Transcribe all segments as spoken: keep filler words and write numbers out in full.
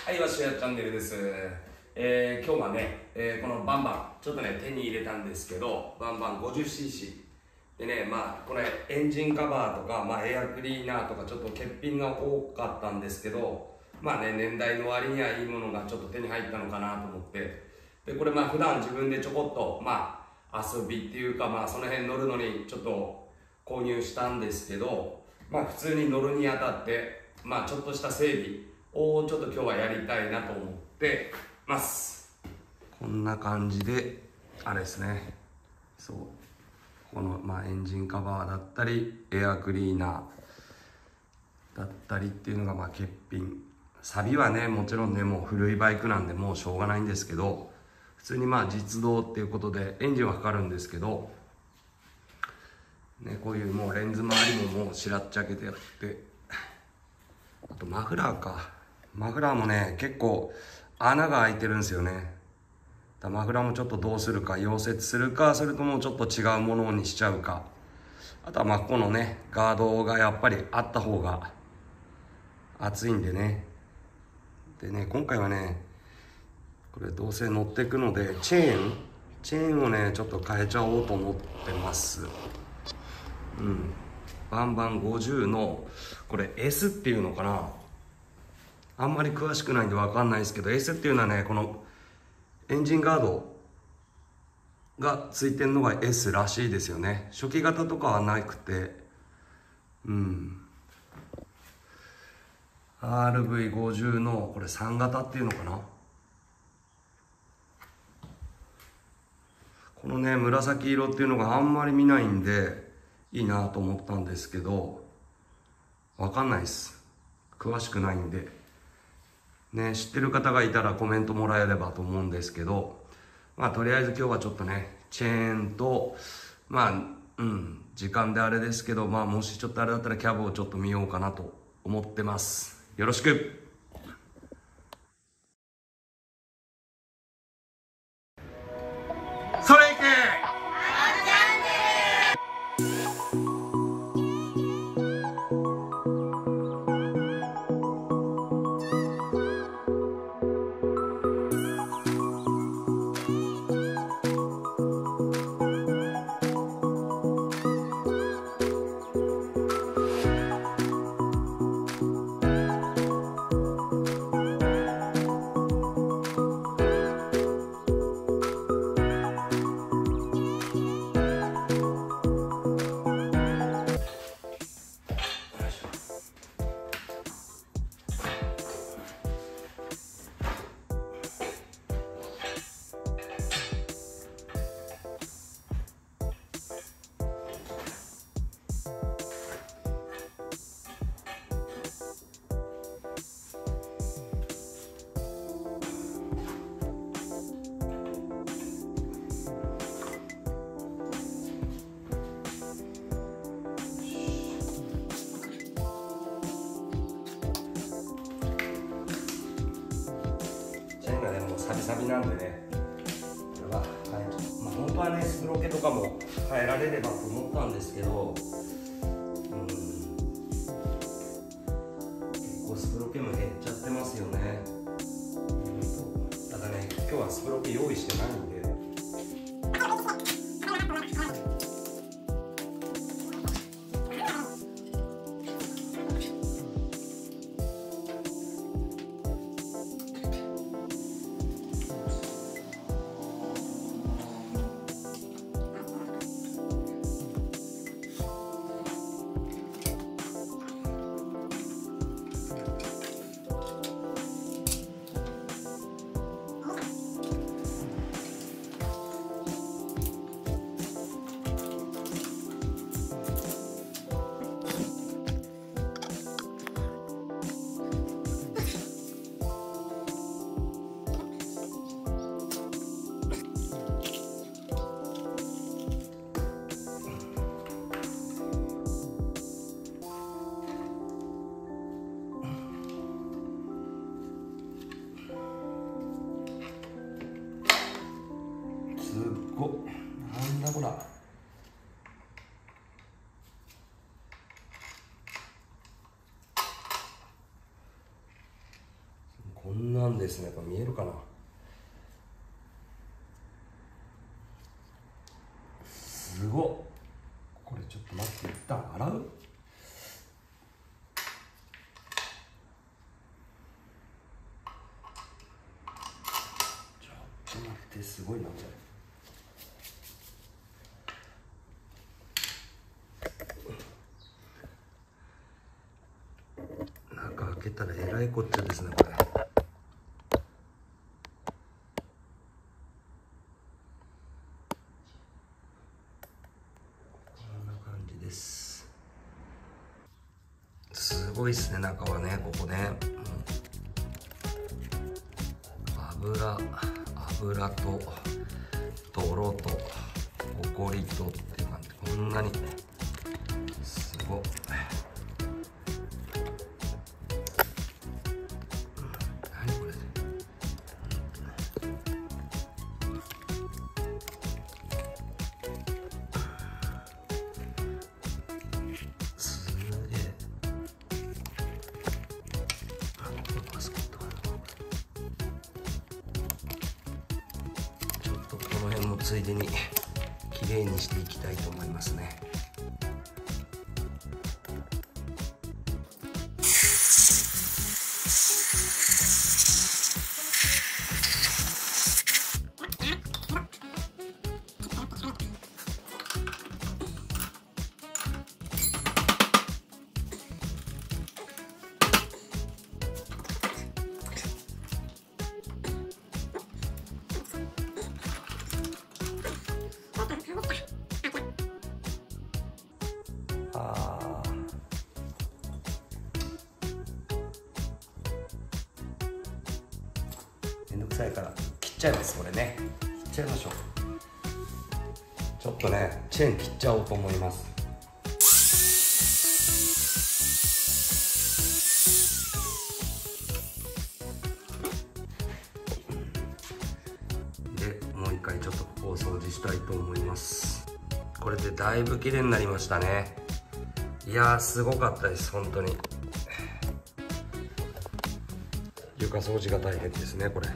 はい、わしやチャンネルです。えー、今日はね、えー、このバンバン、ちょっとね、手に入れたんですけど、バンバン ごじゅっシーシー。でね、まあ、これ、エンジンカバーとか、まあ、エアクリーナーとか、ちょっと欠品が多かったんですけど、まあね、年代の割にはいいものがちょっと手に入ったのかなと思って、で、これまあ、普段自分でちょこっと、まあ、遊びっていうか、まあ、その辺乗るのにちょっと購入したんですけど、まあ、普通に乗るにあたって、まあ、ちょっとした整備をちょっと今日はやりたいなと思ってます。こんな感じであれですね、そうこの、まあ、エンジンカバーだったりエアクリーナーだったりっていうのがまあ欠品。サビはねもちろんねもう古いバイクなんでもうしょうがないんですけど、普通にまあ実動っていうことでエンジンはかかるんですけどね、こういうもうレンズ周りももうしらっちゃけてやって、あとマフラーか。マフラーもね、結構穴が開いてるんですよね。だマフラーもちょっとどうするか、溶接するか、それともちょっと違うものにしちゃうか。あとはまあこのね、ガードがやっぱりあった方が熱いんでね。でね、今回はね、これどうせ乗っていくので、チェーンチェーンをね、ちょっと変えちゃおうと思ってます。うん。バンバンごじゅうの、これ エス っていうのかな。あんまり詳しくないんで分かんないですけど、 エス っていうのはね、このエンジンガードがついてるのが エス らしいですよね。初期型とかはなくて、うん アールブイごじゅう のこれさん型っていうのかな。このね紫色っていうのがあんまり見ないんでいいなと思ったんですけど、分かんないです、詳しくないんでね。知ってる方がいたらコメントもらえればと思うんですけど、まあとりあえず今日はちょっとねチェーンとまあうん時間であれですけど、まあもしちょっとあれだったらキャブをちょっと見ようかなと思ってます。よろしく。それいけ。チェーンがねもうサビサビなんでね、これは変えちゃう。まあ本当はねスプロケとかも変えられればと思ったんですけど、うん結構スプロケも減っちゃってますよね。ただね今日はスプロケ用意してないんで、すっごなんだこら。ここんなんですね。これ見えるかな。すごっ。これちょっと待って、一旦洗う。ちょっと待って、すごいなこれ。中開けたらえらいこっちゃですねこれ。すごいですね、中はね、ここね、うん、油油と泥とほこりとっていう感じ。こんなにすごい。何これ。すげえ。ちょっとこの辺もついでにきれいにしていきたいと思いますね。あーめんどくさいから切っちゃいます。これね、切っちゃいましょう。ちょっとねチェーン切っちゃおうと思います。でもう一回ちょっとここを掃除したいと思います。これでだいぶ綺麗になりましたね。いやーすごかったです、本当に。床掃除が大変ですね。これ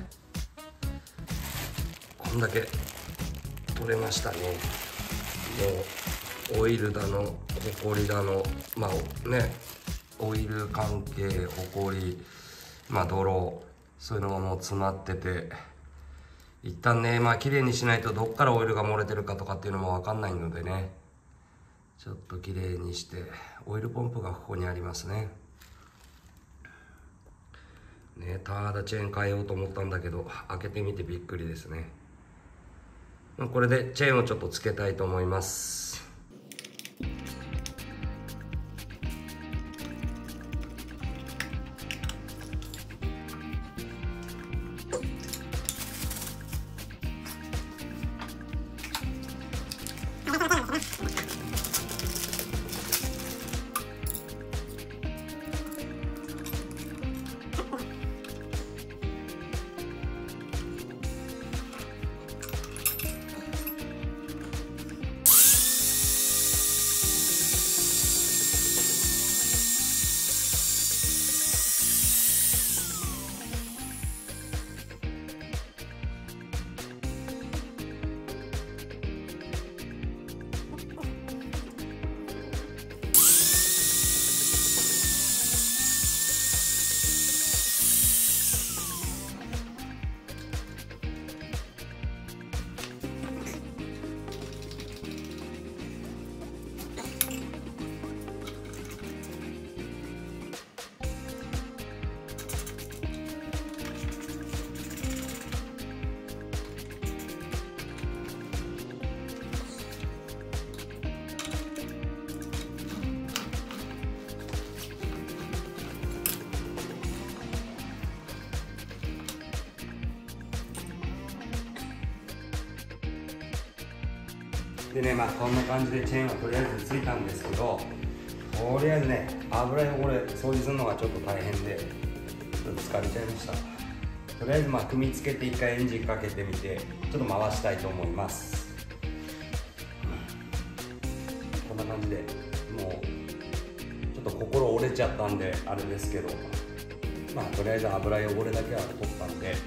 こんだけ取れましたね。もうオイルだのほこりだの、まあね、オイル関係、ほこり、まあ泥、そういうのがもう詰まってて、一旦ねまあ綺麗にしないとどっからオイルが漏れてるかとかっていうのも分かんないのでね、ちょっと綺麗にして。オイルポンプがここにありますね。ね、ただチェーン変えようと思ったんだけど開けてみてびっくりですね。これでチェーンをちょっとつけたいと思います。でね、まあこんな感じでチェーンはとりあえずついたんですけど、とりあえずね、油汚れ掃除するのがちょっと大変で、ちょっと疲れちゃいました。とりあえずまあ組み付けて一回エンジンかけてみて、ちょっと回したいと思います。こんな感じで、もうちょっと心折れちゃったんであれですけど、 まあとりあえず油汚れだけは取ったんで、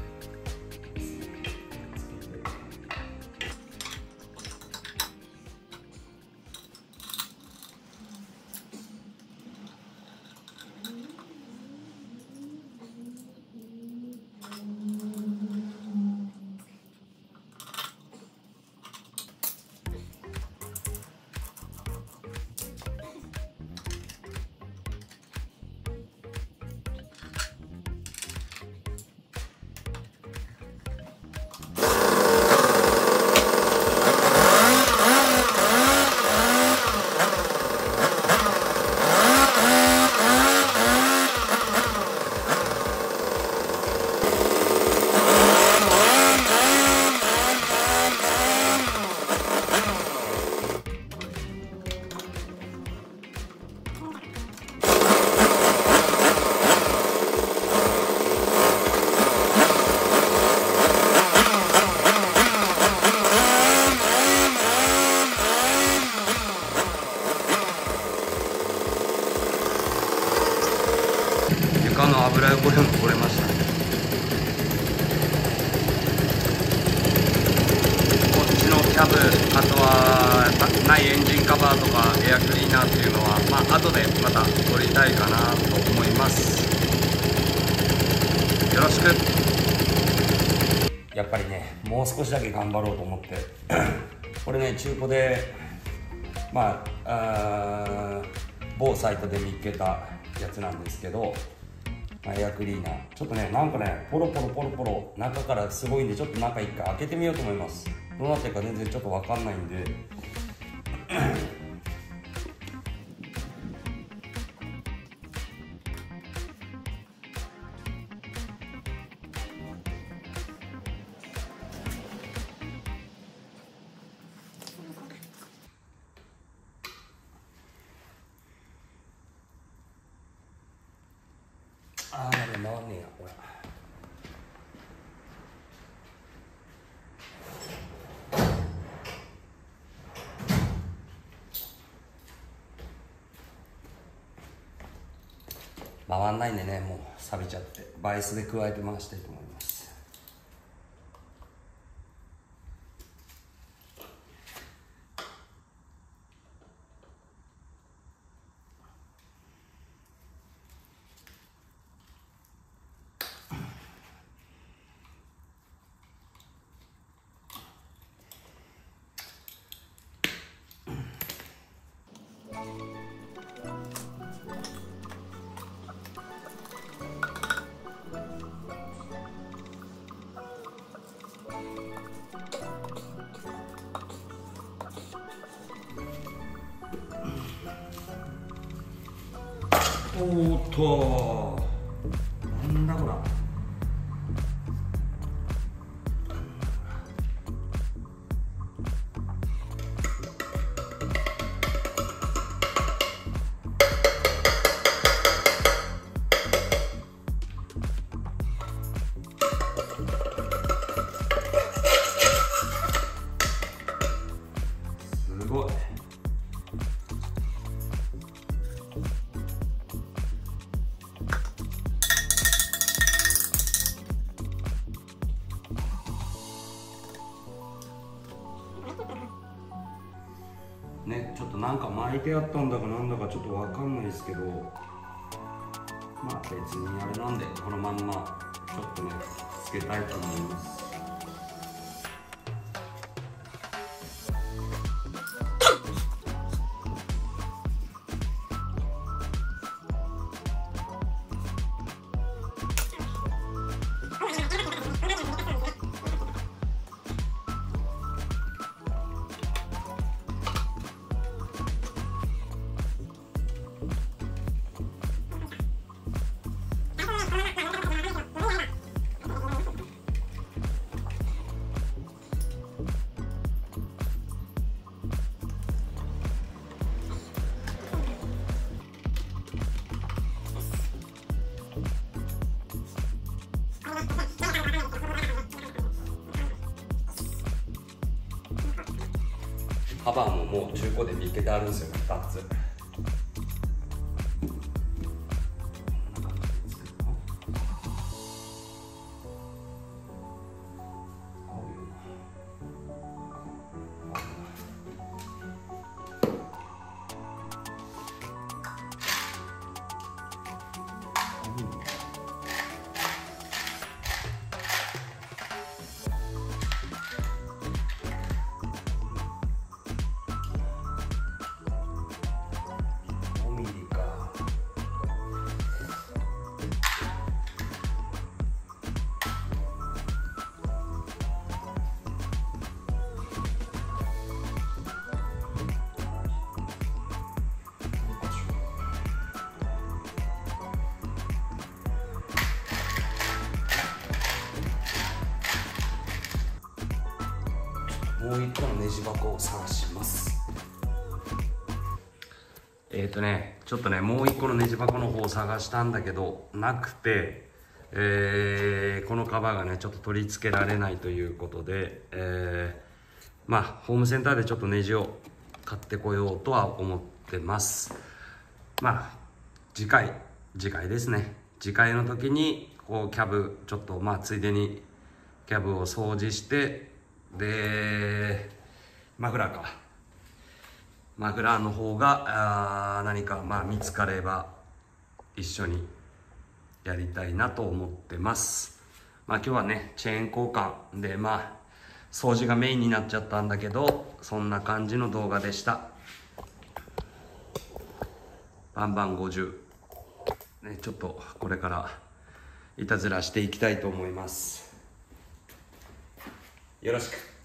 床の油汚れも取れましたね。こっちのキャブ、あとはないエンジンカバーとかエアクリーナーっていうのは、まあ後でまた取りたいかなと思います。よろしく。やっぱりね、もう少しだけ頑張ろうと思ってこれね、中古でまあ、あ某サイトで見つけたやつなんですけど、エアクリーナーちょっとね、なんかね、ポロポロポロポロ中からすごいんで、ちょっと中一回開けてみようと思います。どうなってるか全然ちょっと分かんないんであー、回んねえや、これ。回んないんでね、もう錆びちゃって、バイスで加えて回したいと思います。おーっと、なんだこら。すごい。ね、ちょっとなんか巻いてあったんだかなんだかちょっとわかんないですけど、まあ別にあれなんでこのまんまちょっとねつけたいと思います。カバーももう中古で見つけてあるんですよ、ふたつ。こんな感じで作るの。 もう一個のネジ箱を探します。えっ、ー、とねちょっとねもう一個のネジ箱の方を探したんだけどなくて、えー、このカバーがねちょっと取り付けられないということで、えー、まあホームセンターでちょっとネジを買ってこようとは思ってます。まあ次回次回ですね、次回の時にこうキャブちょっとまあついでにキャブを掃除して、でマフラーかマフラーの方があ何かまあ見つかれば一緒にやりたいなと思ってます。まあ今日はねチェーン交換でまあ掃除がメインになっちゃったんだけど、そんな感じの動画でした。バンバンごじゅう、ね、ちょっとこれからいたずらしていきたいと思います。よろしく。